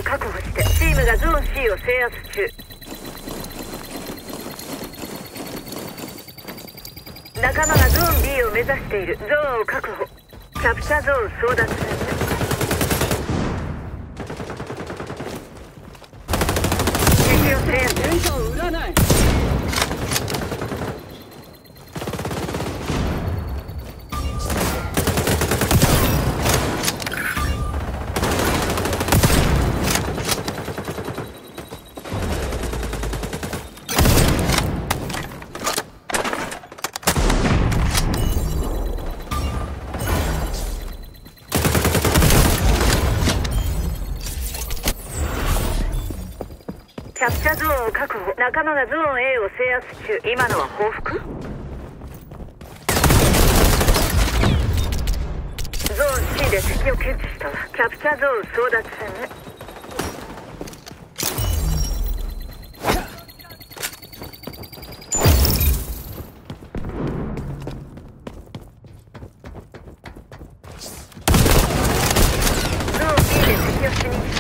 を確保して。チームがゾーン C を制圧中。仲間がゾーン B を目指している。ゾーンを確保。キャプチャーゾーン争奪戦。敵を制圧。 電車を売らない。 キャプチャーゾーンを確保。仲間がゾーン A を制圧中。今のは報復？ゾーン C で敵を検知したわ。キャプチャーゾーン争奪戦ね。ゾーン B で敵を死にした。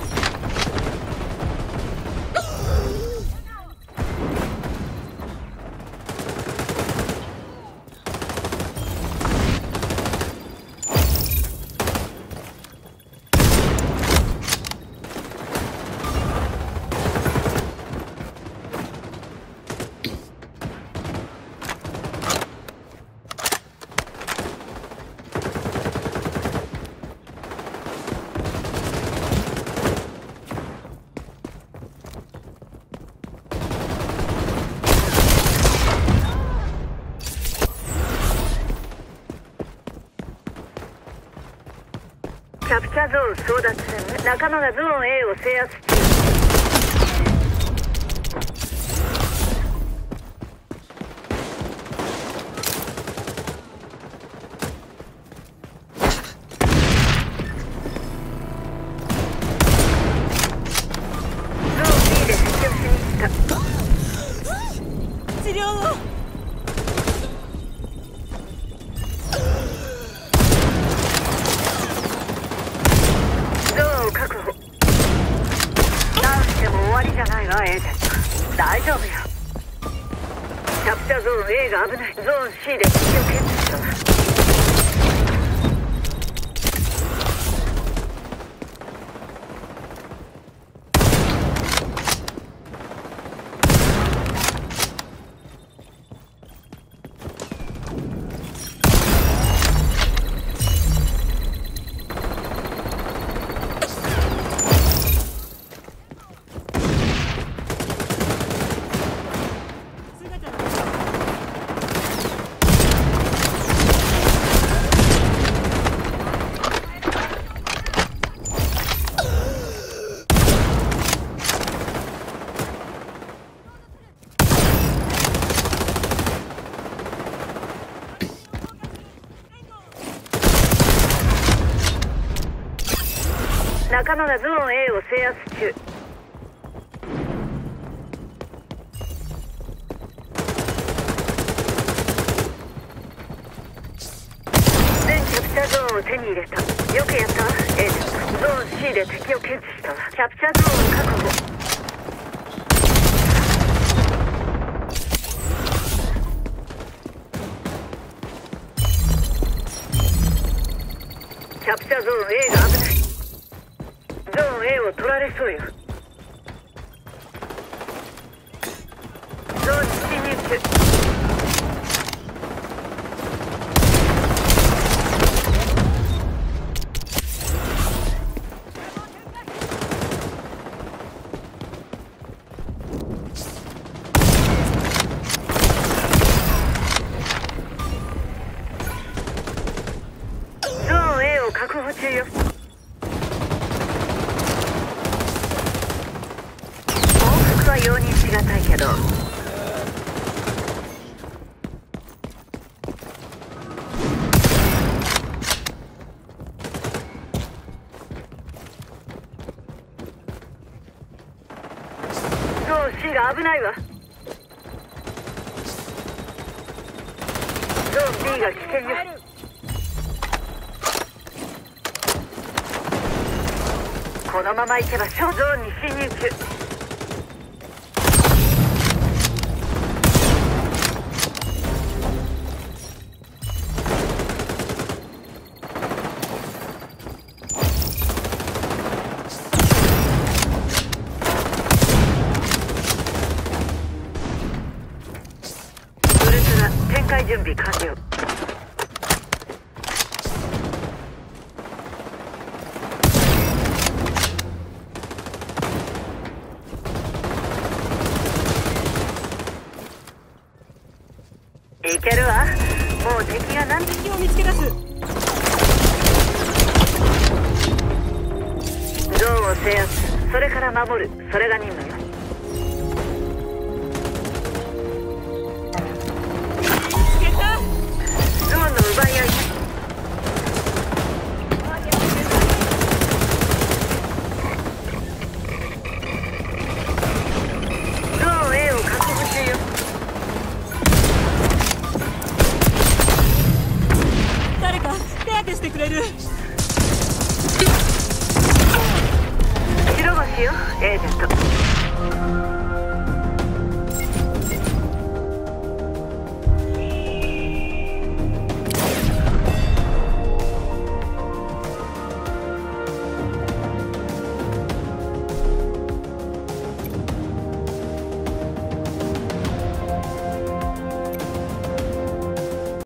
キャプチャーゾーン争奪戦ね。仲間がゾーン A を制圧中。ゾーン B で敵を死にした。 治療を。 確保。なんしても終わりじゃないわ、エージェント。大丈夫よ。キャプチャーゾーン A が危ない。ゾーン C で敵を検知したわ。仲間がゾーン A を制圧中。全キャプチャーゾーンを手に入れた。よくやったわ、エージェント。ゾーン C で敵を検知したわ。キャプチャーゾーンを確保。キャプチャーゾーン A が危ない。ゾーン A を取られそうよ。ゾーンに侵入中。ゾーン A を確保中よ。は容認しがたいけど。ゾーン C が危ないわ。ゾーン B が危険よ。ここのまま行けばゾーンに侵入中。ウルトラ展開準備完了。いけるわ。もう敵が何匹を見つけ出す。ゾーンを制圧、それから守る、それが任務よ。ゾーンの奪い合い。ゾーン A を確保中よ。 誰か手当てしてくれる。 白星よ、エージェント。